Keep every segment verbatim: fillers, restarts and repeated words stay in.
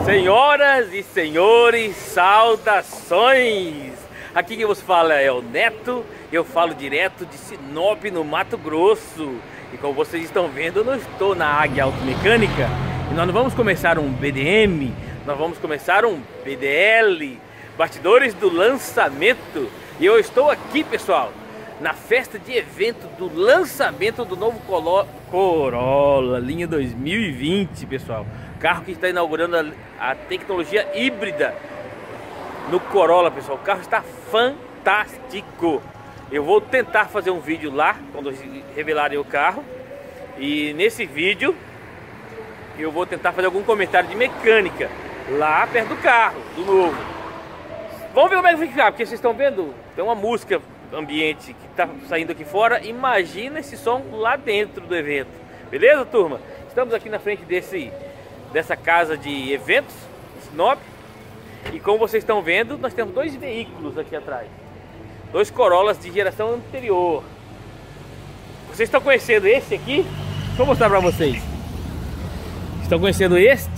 Senhoras e senhores, saudações! Aqui quem vos fala é o Neto, eu falo direto de Sinop, no Mato Grosso. E como vocês estão vendo, eu não estou na Águia Automecânica. E nós não vamos começar um B D M, nós vamos começar um B D L, bastidores do lançamento. E eu estou aqui, pessoal, na festa de evento do lançamento do novo Corolla linha dois mil e vinte, pessoal. Carro que está inaugurando a, a tecnologia híbrida no Corolla, pessoal. O carro está fantástico. Eu vou tentar fazer um vídeo lá quando revelarem o carro. E nesse vídeo eu vou tentar fazer algum comentário de mecânica lá perto do carro, do novo. Vamos ver como é que vai ficar, porque vocês estão vendo, tem uma música ambiente que está saindo aqui fora. Imagina esse som lá dentro do evento. Beleza, turma? Estamos aqui na frente desse, dessa casa de eventos, Sinop. E como vocês estão vendo, nós temos dois veículos aqui atrás. Dois Corollas de geração anterior. Vocês estão conhecendo esse aqui? Vou mostrar para vocês. Estão conhecendo este?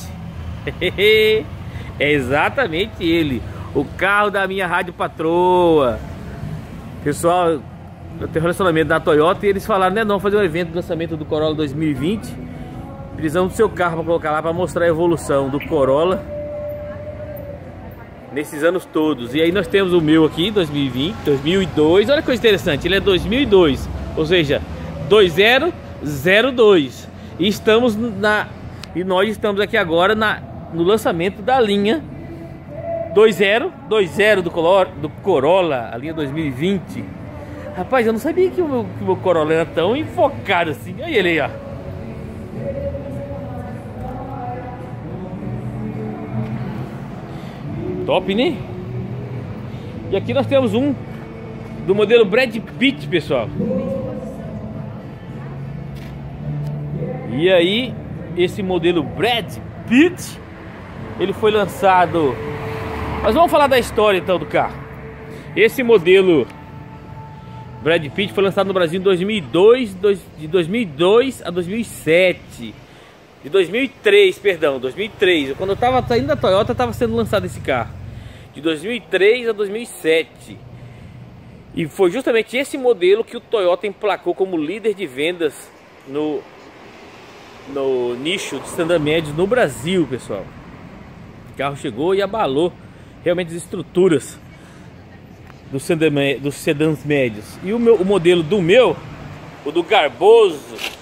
É exatamente ele. O carro da minha rádio patroa. Pessoal, eu tenho relacionamento da Toyota e eles falaram, né, não, fazer um evento de lançamento do Corolla dois mil e vinte. Precisamos do seu carro para colocar lá, para mostrar a evolução do Corolla nesses anos todos. E aí nós temos o meu aqui, dois mil e vinte, dois mil e dois. Olha que coisa interessante, ele é dois mil e dois, ou seja, dois mil e dois. E estamos na e nós estamos aqui agora na no lançamento da linha dois zero dois zero do Corolla, do Corolla, a linha dois mil e vinte. Rapaz, eu não sabia que o meu, que o meu Corolla era tão enfocado assim. Olha ele aí, ó. Top, né? E aqui nós temos um do modelo Brad Pitt, pessoal. E aí, esse modelo Brad Pitt, ele foi lançado... Mas vamos falar da história então do carro. Esse modelo Brad Pitt foi lançado no Brasil em dois mil e dois, de dois mil e dois a dois mil e sete. De dois mil e três, perdão, dois mil e três. Quando eu estava saindo da Toyota, estava sendo lançado esse carro. De dois mil e três a dois mil e sete. E foi justamente esse modelo que o Toyota emplacou como líder de vendas no, no nicho de sedã médios no Brasil, pessoal. O carro chegou e abalou realmente as estruturas dos sedãs, dos sedãs médios. E o, meu, o modelo do meu, o do Garboso,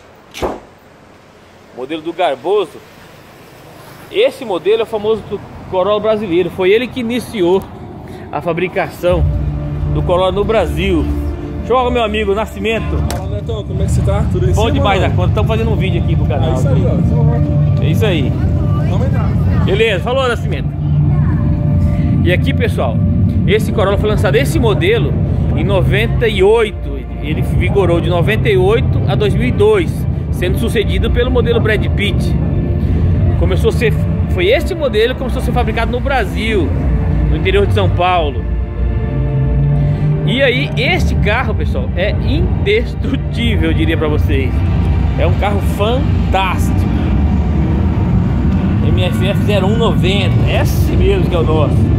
modelo do Garboso, esse modelo é o famoso do Corolla brasileiro. Foi ele que iniciou a fabricação do Corolla no Brasil. Joga, meu amigo Nascimento. Fala, Netão, como é que você tá? Tudo em Bom cima, demais da mano? conta. Estamos fazendo um vídeo aqui pro canal. É isso aí, ó. É isso aí. Vamos entrar. Beleza, falou, Nascimento. E aqui, pessoal, esse Corolla foi lançado, esse modelo, em noventa e oito. Ele vigorou de noventa e oito a dois mil e dois, sendo sucedido pelo modelo Brad Pitt. Começou a ser, foi este modelo que começou a ser fabricado no Brasil, no interior de São Paulo. E aí, este carro, pessoal, é indestrutível, eu diria pra vocês. É um carro fantástico. M S F zero um noventa, esse mesmo que é o nosso.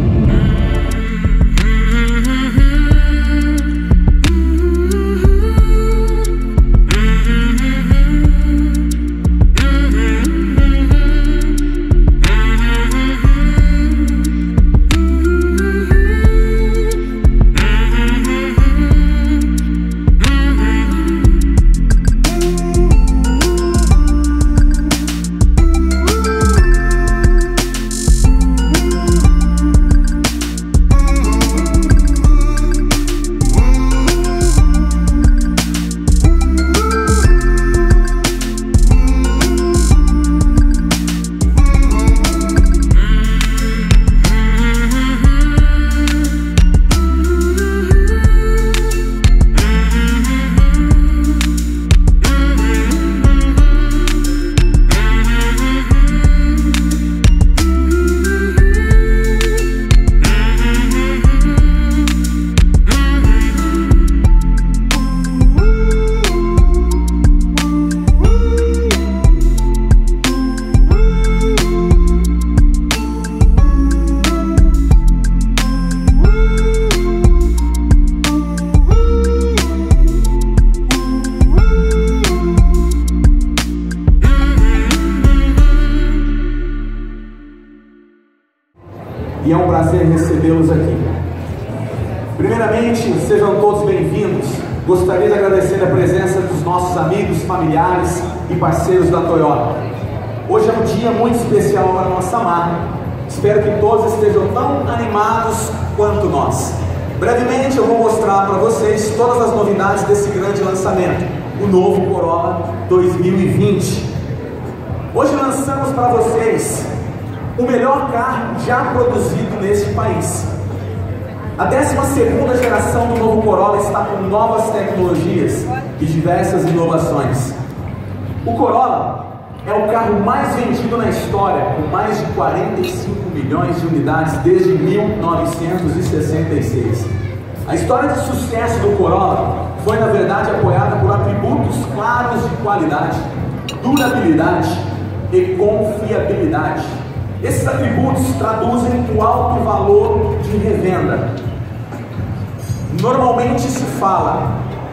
e é um prazer recebê-los aqui. Primeiramente, sejam todos bem-vindos. Gostaria de agradecer a presença dos nossos amigos, familiares e parceiros da Toyota. Hoje é um dia muito especial para a nossa marca. Espero que todos estejam tão animados quanto nós. Brevemente eu vou mostrar para vocês todas as novidades desse grande lançamento, o novo Corolla dois mil e vinte. Hoje lançamos para vocês o melhor carro já produzido neste país. A décima segunda geração do novo Corolla está com novas tecnologias e diversas inovações. O Corolla é o carro mais vendido na história, com mais de quarenta e cinco milhões de unidades desde mil novecentos e sessenta e seis. A história de sucesso do Corolla foi, na verdade, apoiada por atributos claros de qualidade, durabilidade e confiabilidade. Esses atributos traduzem o alto valor de revenda. Normalmente se fala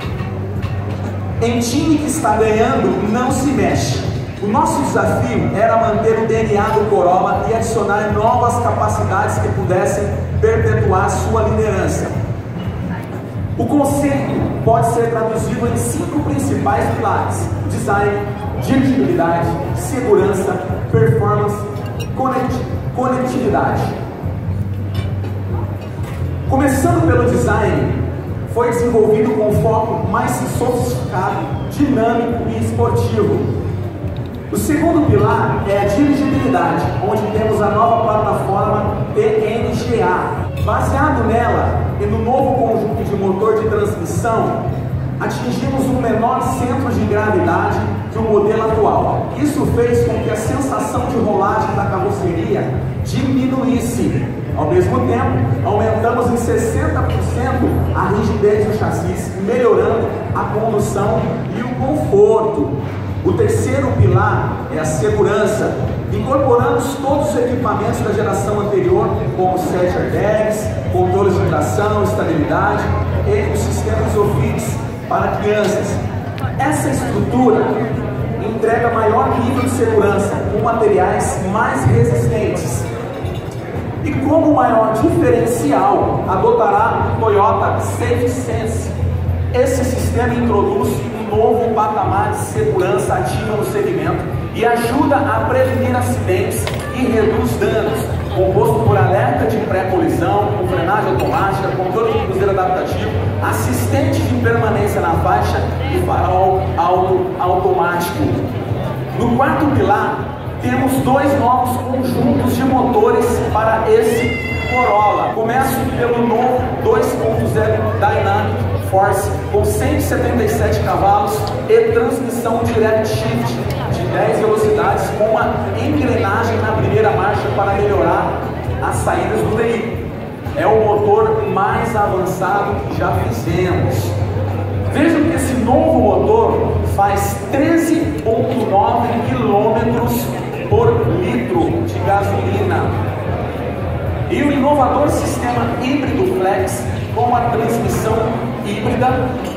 em time que está ganhando não se mexe. O nosso desafio era manter o D N A do Corolla e adicionar novas capacidades que pudessem perpetuar sua liderança. O conceito pode ser traduzido em cinco principais pilares: design, dirigibilidade, segurança, performance, conectividade. Começando pelo design, foi desenvolvido com um foco mais sofisticado, dinâmico e esportivo. O segundo pilar é a dirigibilidade, onde temos a nova plataforma T N G A. Baseado nela e no novo conjunto de motor de transmissão, atingimos um menor centro de gravidade que o modelo atual. Isso fez com que a sensação de rolagem da carroceria diminuísse. Ao mesmo tempo, aumentamos em sessenta por cento a rigidez do chassi, melhorando a condução e o conforto. O terceiro pilar é a segurança. Incorporamos todos os equipamentos da geração anterior, como sete airbags, controles de tração, estabilidade e os sistemas Isofix para crianças. Essa estrutura entrega maior nível de segurança com materiais mais resistentes. E como maior diferencial, adotará o Toyota Safe Sense. Esse sistema introduz um novo patamar de segurança ativa no segmento e ajuda a prevenir acidentes e reduz danos, composto por alerta de pré-colisão, com frenagem automática, controle de cruzeiro adaptativo, assistente de permanência na faixa e farol auto automático. No quarto pilar, temos dois novos conjuntos de motores para esse Corolla. Começo pelo novo dois ponto zero Dynamic Force com cento e setenta e sete cavalos e transmissão Direct Shift de dez velocidades com uma engrenagem na primeira marcha para melhorar as saídas do veículo. É o motor mais avançado que já fizemos. Vejam que esse novo motor faz treze vírgula nove quilômetros por litro de gasolina. E o inovador sistema híbrido flex com a transmissão híbrida.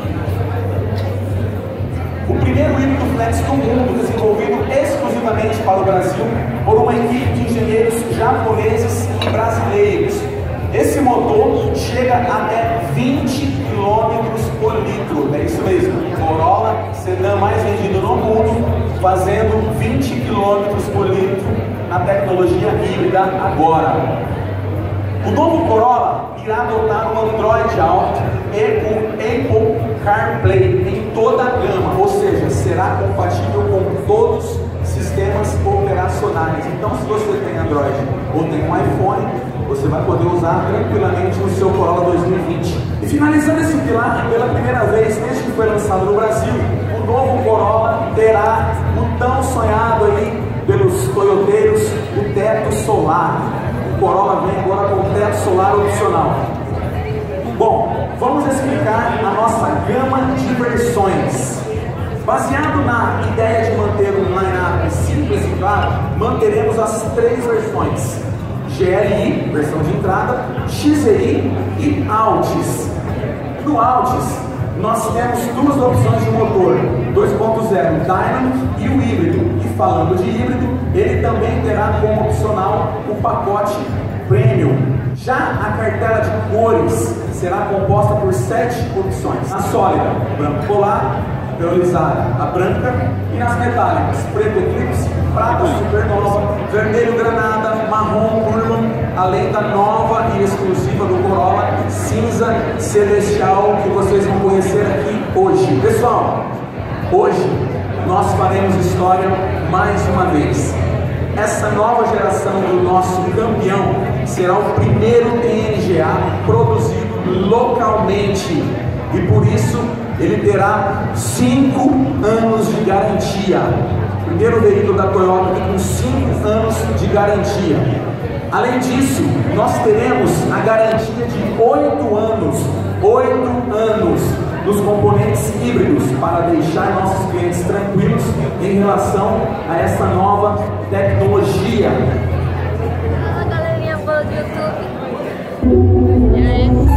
O primeiro híbrido flex do mundo, desenvolvido exclusivamente para o Brasil por uma equipe de engenheiros japoneses e brasileiros. Esse motor chega até vinte quilômetros por litro, é isso mesmo. Corolla, sedã mais vendido no mundo, fazendo vinte quilômetros por litro na tecnologia híbrida agora. O novo Corolla irá adotar o Android Auto e o Apple CarPlay em toda a gama, ou seja, será compatível com todos os sistemas operacionais. Então, se você tem Android ou tem um iPhone, você vai poder usar tranquilamente no seu Corolla dois mil e vinte. E finalizando esse pilar, pela primeira vez desde que foi lançado no Brasil, o novo Corolla terá o tão sonhado aí pelos toyoteiros, o teto solar. O Corolla vem agora com teto solar opcional. Bom, vamos explicar a nossa gama de versões. Baseado na ideia de manter um line-up simples e claro, manteremos as três versões: G L I, versão de entrada, X E I e Altis. No Altis, nós temos duas opções de motor, dois ponto zero Dynamic e o híbrido. E falando de híbrido, ele também terá como opcional o pacote Premium. Já a cartela de cores será composta por sete opções. Na sólida, branco polar, pearolizada, a branca, e nas metálicas, preto eclipse, prata supernova, vermelho granada, marrom Burman, além da nova e exclusiva do Corolla, cinza celestial, que vocês vão conhecer aqui hoje. Pessoal, hoje nós faremos história mais uma vez. Essa nova geração do nosso campeão será o primeiro T N G A produzido localmente, e por isso ele terá cinco anos de garantia. Primeiro veículo da Toyota aqui com cinco anos de garantia. Além disso, nós teremos a garantia de oito anos, oito anos dos componentes híbridos, para deixar nossos clientes tranquilos em relação a essa nova tecnologia. Fala, galerinha boa do YouTube. E aí?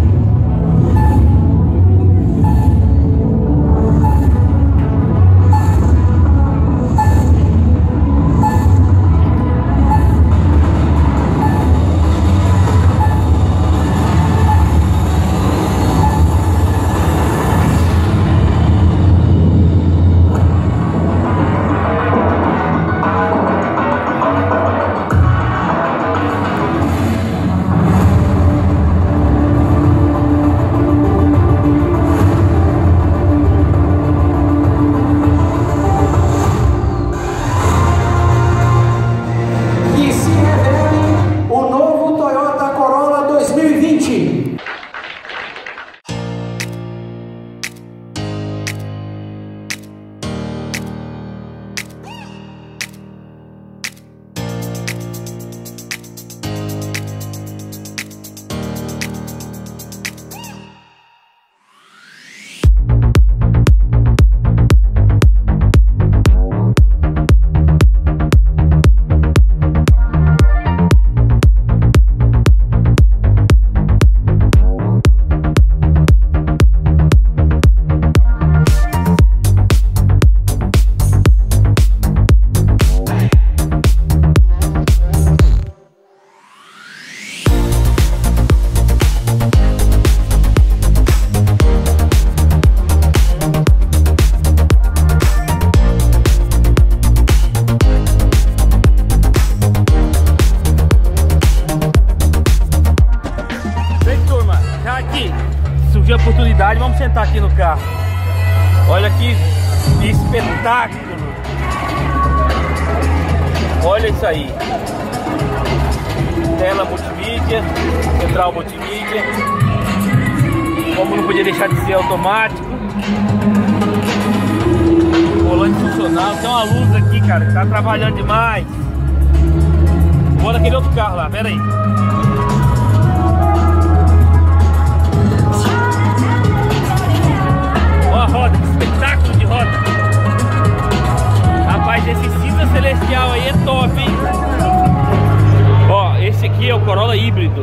Surgiu a oportunidade, vamos sentar aqui no carro. Olha que espetáculo! Olha isso aí. Tela multimídia, central multimídia. Como não podia deixar de ser automático. Volante funcional. Tem uma luz aqui, cara, que tá trabalhando demais. Vou naquele outro carro lá, pera aí. Ó a roda, que espetáculo de roda. Rapaz, esse cinza celestial aí é top, hein? Ó, esse aqui é o Corolla híbrido.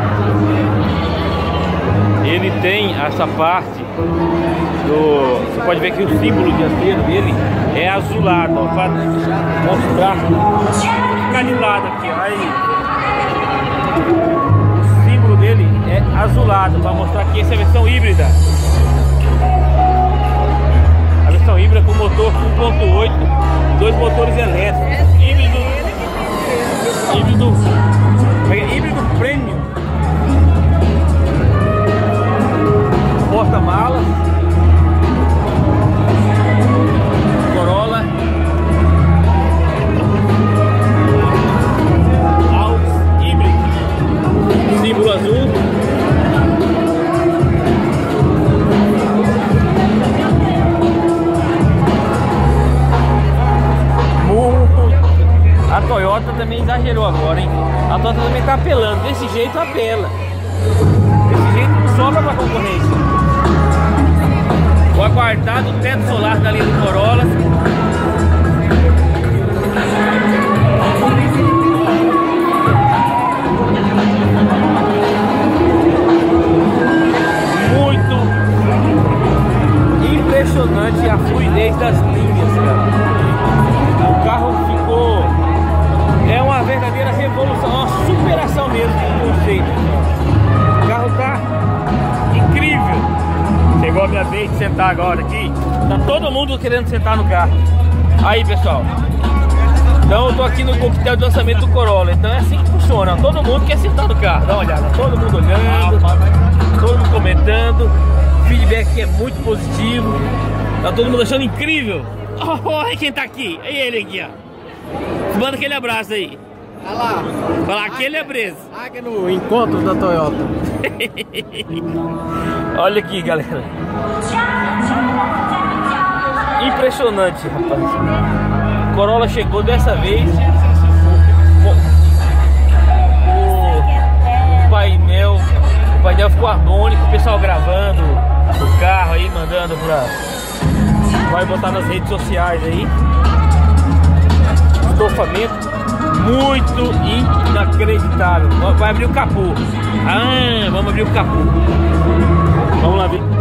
Ele tem essa parte do... Você pode ver que o símbolo dianteiro dele é azulado, ó, para mostrar. Vou ficar de lado aqui, ó, aí. O símbolo dele é azulado, para mostrar que essa é a versão híbrida. A versão híbrida com motor um ponto oito, dois motores elétricos. Híbrido. Híbrido. Híbrido Premium. Porta-malas. Corolla. Altos híbrido. Símbolo azul. A Toyota também exagerou agora, hein? A Toyota também tá apelando. Desse jeito apela. Desse jeito sobra pra concorrência. O aguardado teto solar da linha do Corolla. Muito impressionante a fluidez das linhas, cara. O carro ficou... É uma verdadeira revolução, uma superação mesmo. sentar agora aqui. Tá todo mundo querendo sentar no carro. Aí, pessoal. Então eu tô aqui no coquetel de lançamento do Corolla. Então é assim que funciona. Todo mundo quer sentar no carro. Dá uma olhada. Todo mundo olhando. Todo mundo comentando. O feedback é muito positivo. Tá todo mundo achando incrível. Olha quem tá aqui. Olha ele aqui, ó. Manda aquele abraço aí. Olha lá. Fala aquele abraço. Aqui no encontro da Toyota. Olha aqui, galera. Impressionante, rapaz. Corolla chegou dessa vez. O painel, o painel ficou harmônico, o pessoal gravando o carro aí, mandando pra... Vai botar nas redes sociais aí. Estofamento muito inacreditável. Vai abrir o capô. Ah, vamos abrir o capô. Vamos lá ver.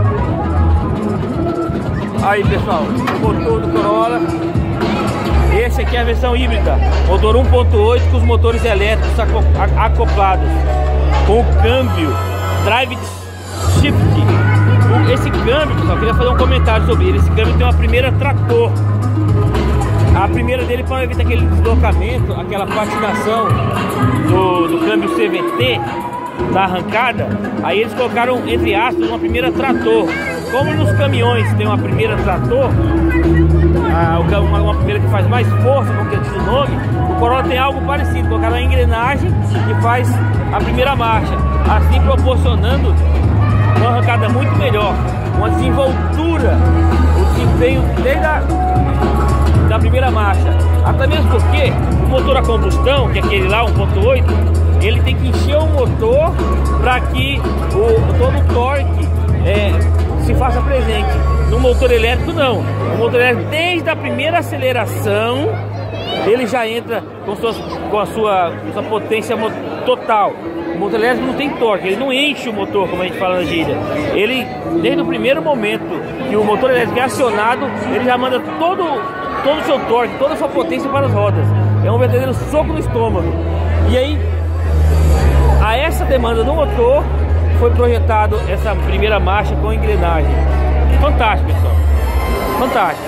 Aí, pessoal, o motor do Corolla. Esse aqui é a versão híbrida. Motor um ponto oito com os motores elétricos acoplados. Com o câmbio Drive Shift. Esse câmbio, pessoal, eu queria fazer um comentário sobre ele. Esse câmbio tem uma primeira trator. A primeira dele, para evitar aquele deslocamento, aquela patinação do, do câmbio C V T da arrancada, aí eles colocaram, entre aspas, uma primeira trator. Como nos caminhões tem uma primeira trator, a, uma, uma primeira que faz mais força, como que diz o nome, o Corolla tem algo parecido, colocaram a engrenagem que faz a primeira marcha, assim proporcionando uma arrancada muito melhor, uma desenvoltura, o desempenho desde a da primeira marcha, até mesmo porque o motor a combustão, que é aquele lá, um ponto oito, ele tem que encher o motor para que o, todo o torque é, se faça presente. No motor elétrico não, o motor elétrico desde a primeira aceleração ele já entra com, suas, com a sua, com sua potência total. O motor elétrico não tem torque, ele não enche o motor, como a gente fala na gíria. Ele, desde o primeiro momento que o motor elétrico é acionado, ele já manda todo todo o seu torque, toda a sua potência para as rodas. É um verdadeiro soco no estômago. E aí, a essa demanda do motor, foi projetado essa primeira marcha com engrenagem. Fantástico, pessoal. Fantástico.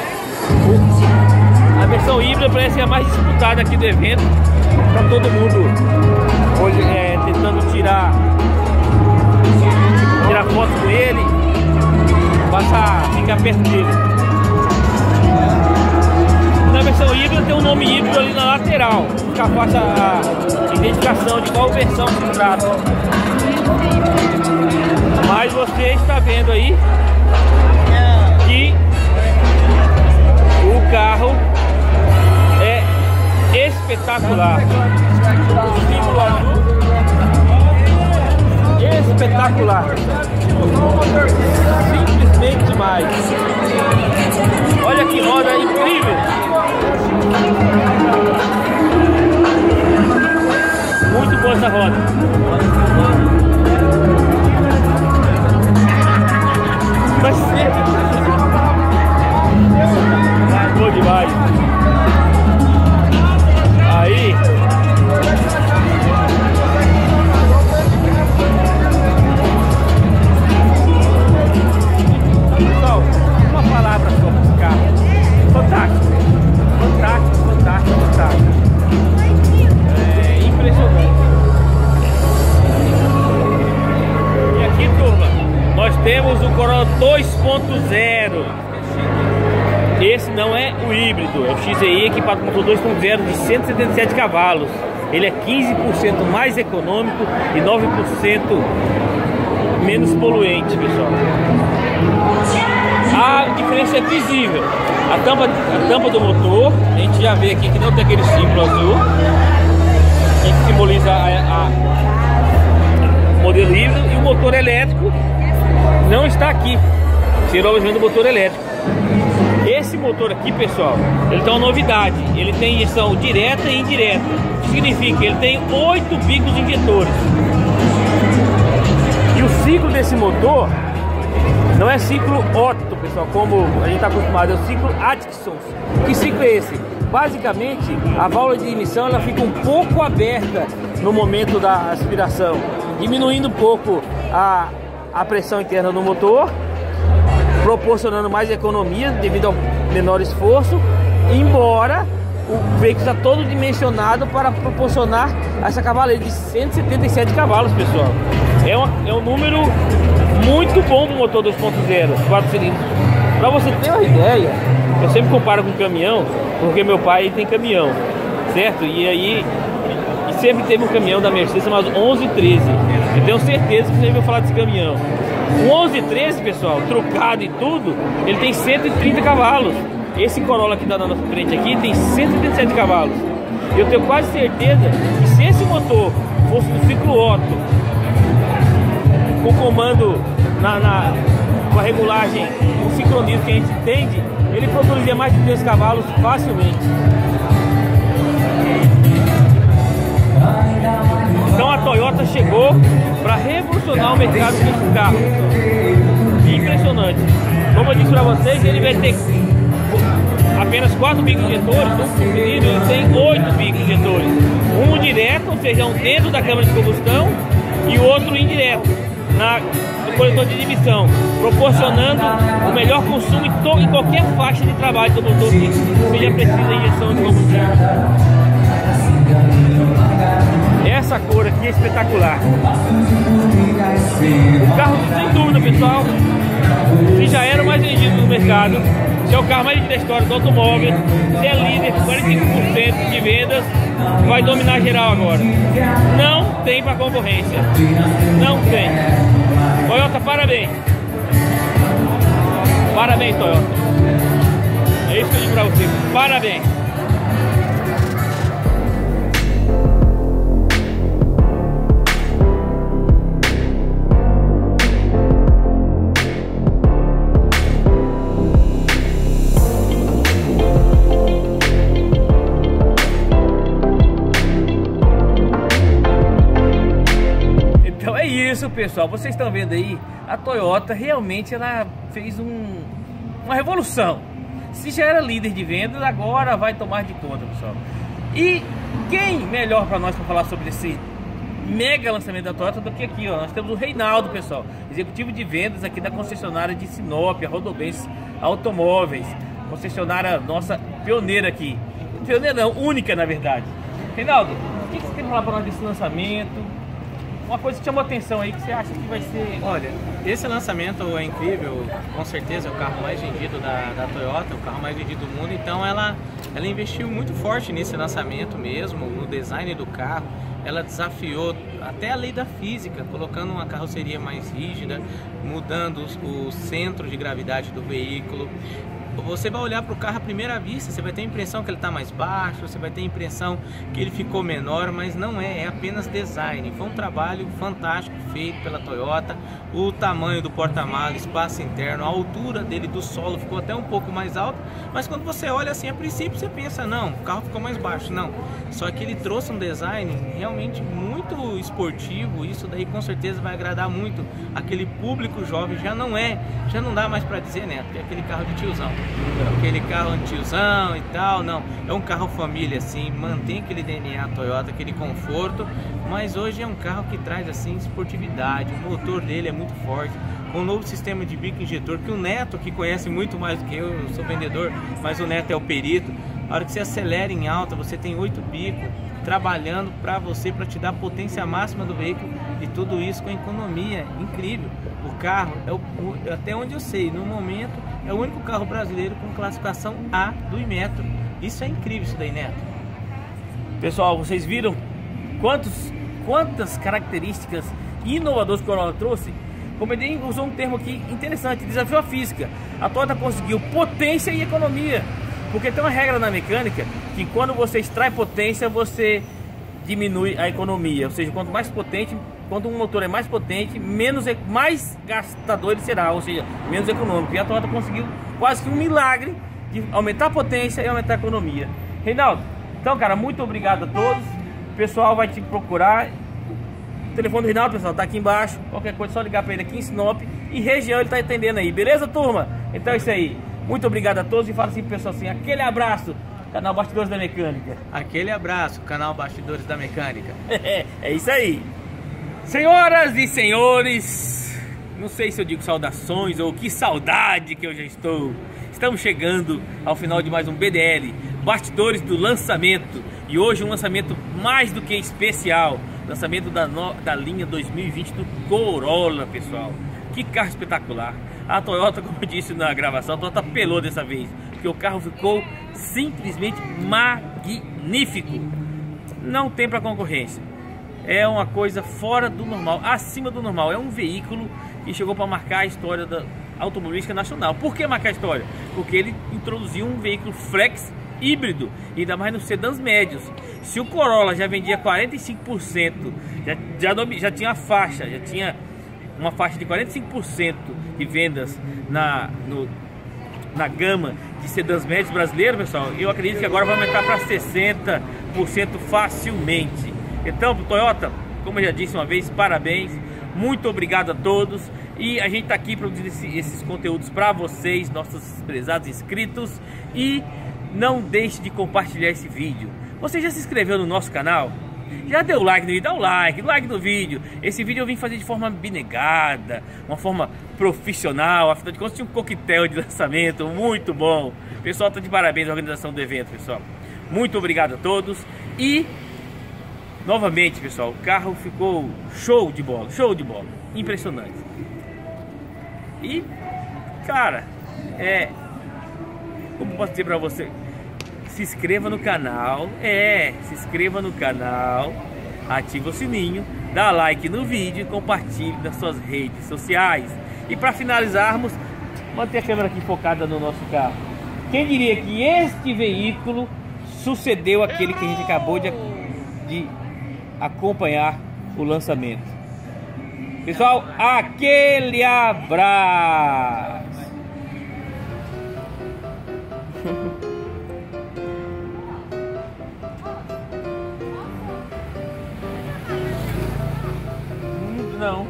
A versão híbrida parece ser a mais disputada aqui do evento. Está todo mundo hoje é, tentando tirar tirar fotos com ele, passar, ficar perto dele. Na versão híbrida tem um nome híbrido ali na lateral, fica fácil a identificação de qual versão se trata. Mas você está vendo aí que o carro é espetacular. O símbolo azul, espetacular. Simplesmente demais. Olha que roda incrível. Muito boa essa roda. Vai ser boa demais. Aí pessoal, uma palavra sobre esse carro. Fantástico. Fantástico, fantástico, fantástico. É impressionante. E aqui, turma, nós temos o Corolla dois ponto zero. Esse não é o híbrido, é o X E I equipado com motor dois ponto zero de cento e setenta e sete cavalos. Ele é quinze por cento mais econômico e nove por cento menos poluente, pessoal. A diferença é visível. A tampa, a tampa do motor, a gente já vê aqui que não tem aquele símbolo azul que simboliza a, a modelo híbrido, e o motor elétrico não está aqui. Será o motor elétrico. Esse motor aqui, pessoal, ele tem uma novidade. Ele tem injeção direta e indireta. O que significa? Ele tem oito bicos injetores. E o ciclo desse motor não é ciclo Otto, pessoal, como a gente está acostumado, é o ciclo Atkinson. Que ciclo é esse? Basicamente, a válvula de emissão ela fica um pouco aberta no momento da aspiração, diminuindo um pouco a, a pressão interna do motor proporcionando mais economia devido ao menor esforço, embora o veículo está todo dimensionado para proporcionar essa cavaleira de cento e setenta e sete cavalos, pessoal. É, uma, é um número muito bom para o motor dois ponto zero, quatro cilindros. Para você ter uma ideia, eu sempre comparo com caminhão, porque meu pai tem caminhão, certo? E aí, e sempre teve um caminhão da Mercedes chamado onze treze. Eu tenho certeza que você já ouviu falar desse caminhão. O onze treze, pessoal, trocado e tudo, ele tem cento e trinta cavalos. Esse Corolla que está na nossa frente aqui tem cento e trinta e sete cavalos. Eu tenho quase certeza que se esse motor fosse do ciclo Otto, com comando na, na com a regulagem, o sincronismo que a gente entende, ele produziria mais de três cavalos facilmente. Então a Toyota chegou para revolucionar o mercado desse carro. Impressionante. Como eu disse para vocês, ele vai ter apenas quatro bicos injetores, no cilindro ele tem oito bicos injetores. Um direto, ou seja, um dentro da câmara de combustão, e o outro indireto, na, no coletor de admissão, proporcionando o melhor consumo em, to, em qualquer faixa de trabalho do motor que seja precisa de injeção de combustível. Essa cor aqui é espetacular. O carro, sem dúvida, pessoal, se já era o mais vendido no mercado, se é o carro mais vendido da história do automóvel, se é líder com quarenta e cinco por cento de vendas, vai dominar geral agora. Não tem para concorrência. Não tem. Toyota, parabéns. Parabéns, Toyota. É isso que eu digo para você. Parabéns. Isso, pessoal, vocês estão vendo aí, a Toyota realmente ela fez um, uma revolução. Se já era líder de vendas, agora vai tomar de conta, pessoal. E quem melhor para nós para falar sobre esse mega lançamento da Toyota do que aqui, ó? Nós temos o Reinaldo, pessoal, executivo de vendas aqui da concessionária de Sinop, a Rodobens Automóveis, concessionária nossa pioneira aqui. Pioneira não, única na verdade. Reinaldo, o que você tem para falar para nós desse lançamento? Uma coisa que chamou atenção aí, que você acha que vai ser... Olha, esse lançamento é incrível, com certeza é o carro mais vendido da, da Toyota, o carro mais vendido do mundo, então ela, ela investiu muito forte nesse lançamento mesmo, no design do carro. Ela desafiou até a lei da física, colocando uma carroceria mais rígida, mudando o centro de gravidade do veículo. Você vai olhar para o carro à primeira vista, você vai ter a impressão que ele está mais baixo, você vai ter a impressão que ele ficou menor, mas não é, é apenas design. Foi um trabalho fantástico feito pela Toyota. O tamanho do porta-malas, espaço interno, a altura dele do solo ficou até um pouco mais alto, mas quando você olha assim, a princípio você pensa, não, o carro ficou mais baixo, não. Só que ele trouxe um design realmente muito esportivo, isso daí com certeza vai agradar muito aquele público jovem. Já não é, já não dá mais para dizer, né, que é aquele carro de tiozão. Aquele carro tiozão e tal, não, é um carro família assim, mantém aquele D N A Toyota, aquele conforto, mas hoje é um carro que traz assim esportividade, o motor dele é muito forte, com um novo sistema de bico injetor, que o Neto, que conhece muito mais do que eu, eu sou vendedor, mas o Neto é o perito. A hora que você acelera em alta, você tem oito bicos trabalhando para você, para te dar a potência máxima do veículo, e tudo isso com economia incrível. O carro, é o, até onde eu sei, no momento, é o único carro brasileiro com classificação A do Inmetro. Isso é incrível, isso daí, Neto. Pessoal, vocês viram quantos, quantas características inovadoras que o Corolla trouxe? Como ele usou um termo aqui interessante, desafio à física. A Toyota conseguiu potência e economia. Porque tem uma regra na mecânica que quando você extrai potência, você diminui a economia. Ou seja, quanto mais potente, quando um motor é mais potente, menos, mais gastador ele será, ou seja, menos econômico. E a Toyota conseguiu quase que um milagre de aumentar a potência e aumentar a economia. Reinaldo, então, cara, muito obrigado a todos. O pessoal vai te procurar. O telefone do Reinaldo, pessoal, tá aqui embaixo. Qualquer coisa, é só ligar para ele aqui em Sinop e região, ele tá atendendo aí. Beleza, turma? Então é isso aí. Muito obrigado a todos e fala assim pro pessoal assim, aquele abraço, canal Bastidores da Mecânica. Aquele abraço, canal Bastidores da Mecânica. É isso aí. Senhoras e senhores, não sei se eu digo saudações ou que saudade que eu já estou. Estamos chegando ao final de mais um B D L, bastidores do lançamento. E hoje um lançamento mais do que especial, lançamento da, no, da linha dois mil e vinte do Corolla, pessoal. Que carro espetacular. A Toyota, como eu disse na gravação, a Toyota pelou dessa vez, porque o carro ficou simplesmente magnífico. Não tem para concorrência. É uma coisa fora do normal, acima do normal. É um veículo que chegou para marcar a história da automobilística nacional. Por que marcar a história? Porque ele introduziu um veículo flex híbrido, ainda mais nos sedãs médios. Se o Corolla já vendia quarenta e cinco por cento, já, já, já tinha faixa, já tinha uma faixa de quarenta e cinco por cento de vendas na, no, na gama de sedãs médios brasileiros, pessoal, eu acredito que agora vai aumentar para sessenta por cento facilmente. Então, Toyota, como eu já disse uma vez, parabéns, muito obrigado a todos. E a gente está aqui produzindo esse, esses conteúdos para vocês, nossos prezados inscritos. E não deixe de compartilhar esse vídeo. Você já se inscreveu no nosso canal? Já deu like no vídeo? Dá o like, like no vídeo. Esse vídeo eu vim fazer de forma abnegada, uma forma profissional. Afinal de contas, tinha um coquetel de lançamento muito bom. O pessoal está de parabéns à organização do evento, pessoal. Muito obrigado a todos. E novamente, pessoal, o carro ficou show de bola, show de bola, impressionante. E, cara, é, como posso dizer pra você, se inscreva no canal, é, se inscreva no canal, ativa o sininho, dá like no vídeo e compartilhe nas suas redes sociais. E para finalizarmos, manter a câmera aqui focada no nosso carro. Quem diria que este veículo sucedeu aquele que a gente acabou de, de acompanhar o lançamento. Pessoal, aquele abraço. Não.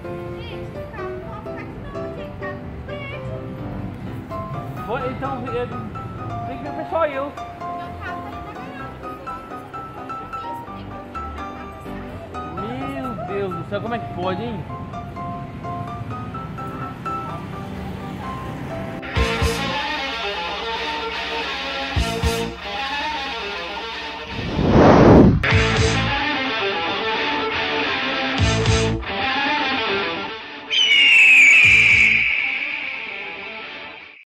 Então, tem que ver só eu. Meu Deus do céu, como é que pode, hein?